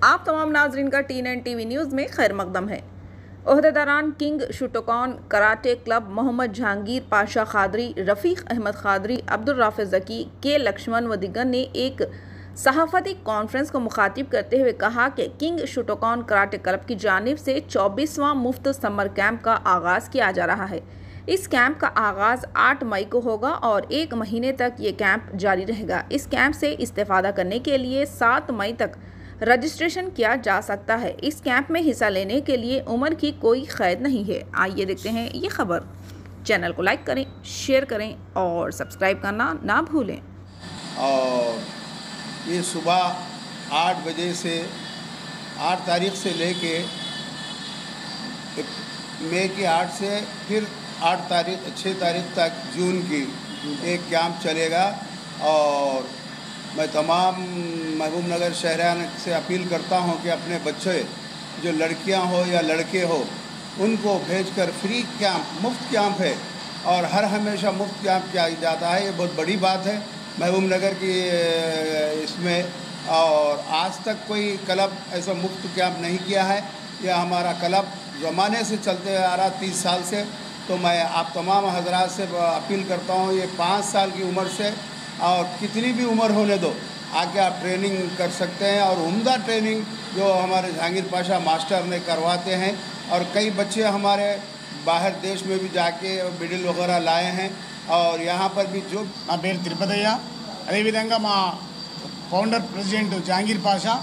आप तमाम नाजरीन का TN TV न्यूज़ में खैर मकदम है। ओहदेदारान king Shotokan karate club Mohammed Jahangir Pasha Qadri, Rafiq Ahmed Qadri, Abdul Rafiz Zaki, K Laxman व दीगर ने एक सहाफ़ती कॉन्फ्रेंस को मुखातिब करते हुए कहा कि किंग शोटोकान कराटे क्लब की जानिब से 24वां मुफ्त समर कैंप का आगाज़ किया जा रहा है। इस कैंप का आगाज़ 8 मई को होगा और 1 महीने तक ये कैंप जारी रहेगा। इस कैंप से इस्तेफ़ादा करने के लिए 7 मई तक रजिस्ट्रेशन किया जा सकता है। इस कैंप में हिस्सा लेने के लिए उम्र की कोई क़ैद नहीं है। आइए देखते हैं ये खबर। चैनल को लाइक करें, शेयर करें और सब्सक्राइब करना ना भूलें। और ये सुबह 8 बजे से 8 तारीख से लेके मई की 8 से फिर 6 तारीख तक जून की एक कैंप चलेगा। और मैं तमाम महबूब नगर शहरान से अपील करता हूं कि अपने बच्चे जो लड़कियां हो या लड़के हो उनको भेजकर फ्री कैंप, मुफ्त कैंप है और हर हमेशा मुफ्त कैंप किया जाता है। ये बहुत बड़ी बात है महबूब नगर की इसमें। और आज तक कोई क्लब ऐसा मुफ्त कैंप नहीं किया है। यह हमारा क्लब ज़माने से चलते आ रहा 30 साल से। तो मैं आप तमाम हजरात से अपील करता हूँ, ये 5 साल की उम्र से और कितनी भी उम्र होने दो, आके आप ट्रेनिंग कर सकते हैं। और उम्दा ट्रेनिंग जो हमारे जहांगीर पाशा मास्टर ने करवाते हैं और कई बच्चे हमारे बाहर देश में भी जाके मेडल वगैरह लाए हैं। और यहाँ पर भी जो నా పేరు తిరుపతయ్య, అదేవిధంగా మా ఫౌండర్ ప్రెసిడెంట్ జహాంగీర్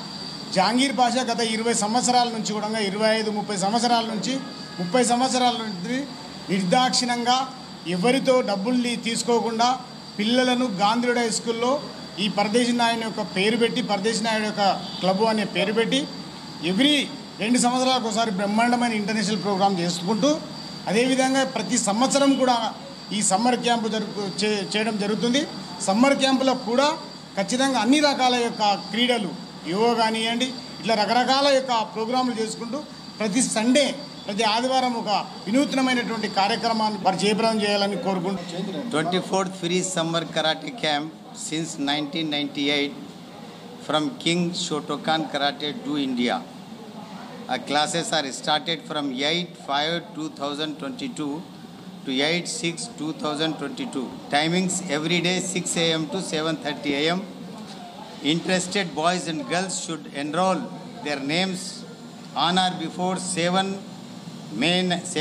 పాషా గత 20 సంవత్సరాల నుంచి కూడా 25-30 సంవత్సరాల నుంచి 30 సంవత్సరాల నుండి నిర్దాక్షిణంగా ఎవరితో డబ్బుల్ని తీసుకోకుండా పిల్లలను గాంధీరోడ్ హై స్కూల్లో ఈ పరదేశీ నాయుడు యొక్క పేరు పెట్టి, పరదేశీ నాయుడు యొక్క క్లబ్ అనే పేరు పెట్టి ఎవ్రీ 2 సంవత్సరాలకు ఒకసారి బ్రహ్మాండమైన ఇంటర్నేషనల్ ప్రోగ్రాం చేసుకుంటూ అదేవిధంగా ప్రతి సంవత్సరం కూడా ఈ సమ్మర్ క్యాంపు చేయడం జరుగుతుంది. సమ్మర్ క్యాంపులో కూడా ఖచ్చితంగా అన్ని రకాల యొక్క క్రీడలు, యోగా కానివ్వండి, ఇట్లా రకరకాల యొక్క ప్రోగ్రాములు చేసుకుంటూ ప్రతి సండే, ప్రతి ఆదివారం ఒక వినూత్నమైనటువంటి కార్యక్రమాన్ని వారు జయప్రదం చేయాలని కోరుకుంటున్నాను. 24th free summer karate camp since 1998 from King Shotokan Karate do India. Classes are started from 8/5/2022 to 8/6/2022. Timings every day 6 a.m. to 7:30 a.m. Interested boys and girls should enroll their names on or before 7th May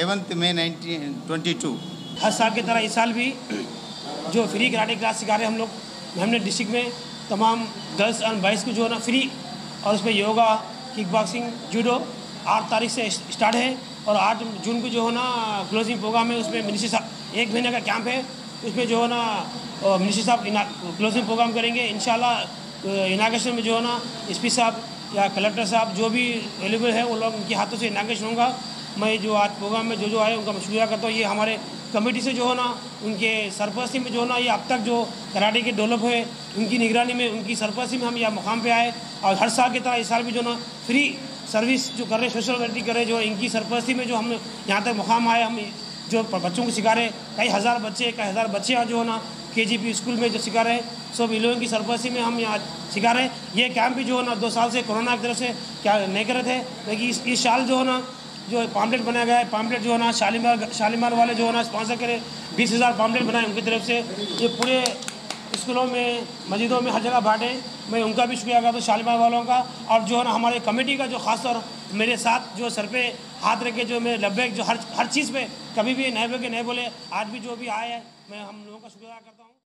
1922. हर साल की तरह इस साल भी जो free karate class सिखा रहे हैं हम लोग, हमने डिस्ट्रिक्ट में तमाम गर्ल्स एंड बॉयज़ को जो है ना फ्री, और उसमें योगा, किक बॉक्सिंग, जूडो 8 तारीख से स्टार्ट है और 8 जून को जो है ना क्लोजिंग प्रोग्राम है। उसमें मिनिस्ट्री साहब 1 महीने का कैंप है, उसमें जो है ना मिनिस्ट्री साहब क्लोजिंग प्रोग्राम करेंगे इंशाल्लाह। इनाग्रेशन में जो है ना SP साहब या कलेक्टर साहब जो भी अवेलेबल है वो लोग उनके हाथों से इनाग्रेशन होगा। मैं जो आज प्रोग्राम में जो आए उनका मैं शुक्रिया करता हूँ। ये हमारे कमेटी से जो है ना उनके सरपरस्ती में जो है ना ये अब तक जो कराटे के डेवलप हुए उनकी निगरानी में, उनकी सरपरस्ती में हम यहाँ मुकाम पे आए। और हर साल की तरह इस साल भी जो ना फ्री सर्विस जो कर रहे, सोशल वर्क कर रहे, जो इनकी सरपरस्ती में जो हम यहाँ तक मुकाम आए। हम जो बच्चों को सिखा रहे, कई हज़ार बच्चे जो है ना KGP स्कूल में जो सिखा रहे हैं, सब इन लोगों की सरपरस्ती में हम यहाँ सिखा रहे हैं। ये कैंप भी जो है ना 2 साल से कोरोना की तरफ से क्या नहीं कर रहे थे, लेकिन इस साल जो है ना जो पाम्पलेट बनाया गया है, पाम्पलेट जो है ना शालीमार वाले जो है ना स्पॉन्सर करे 20,000 पाम्पलेट बनाए उनकी तरफ से। ये पूरे स्कूलों में, मस्जिदों में, हर जगह बांटे। मैं उनका भी शुक्रिया करता हूँ शालीमार वालों का। और जो है ना हमारे कमेटी का जो खासतौर मेरे साथ जो सर पे हाथ रखे, जो मेरे लब्बैक जो हर चीज़ पे कभी भी नहीं बोले, आज भी जो भी आए हैं मैं हम लोगों का शुक्रिया करता हूँ।